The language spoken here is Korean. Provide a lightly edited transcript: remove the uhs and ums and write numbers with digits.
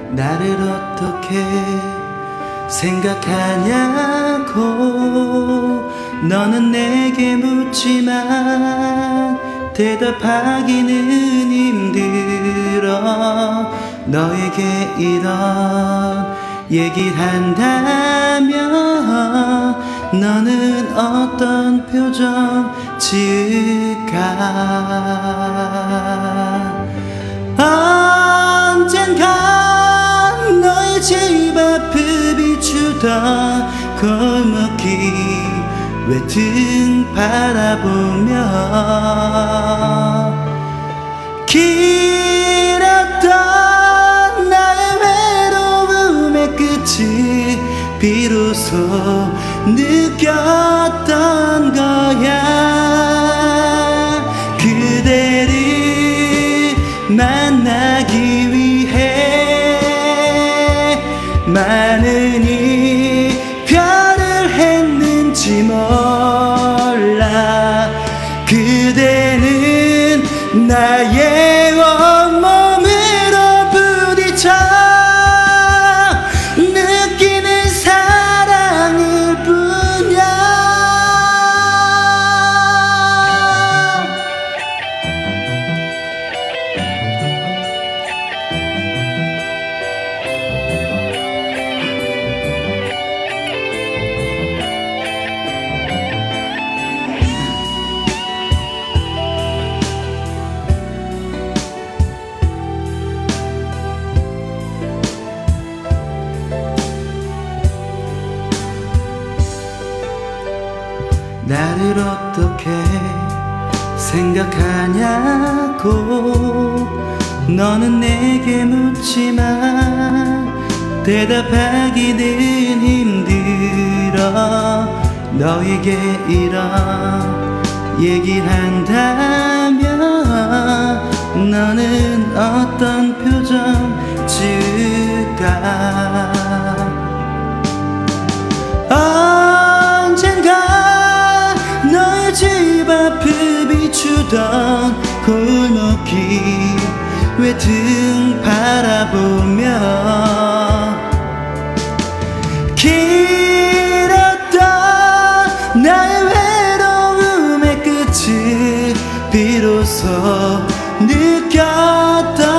나를 어떻게 생각하냐고 너는 내게 묻지만 대답하기는 힘들어. 너에게 이런 얘기를 한다면 너는 어떤 표정 지을까? 언젠가 너의 집 앞을 비추던 골목길 외등 바라보며 길었던 나의 외로움의 끝이 비로소 느꼈던 거야. 그대를 만나기 위해 많은 이별을 했는지 몰라. 그대는 나의 온몸으로 부딪혀 느끼는 사랑일 뿐이야. 나를 어떻게 생각하냐고 너는 내게 묻지만 대답하기는 힘들어. 너에게 이런 얘기를 한다면 너는 어떤 표정 지을까? 집 앞을 비추던 골목길 외등 바라보며 길었던 나의 외로움의 끝을 비로소 느꼈던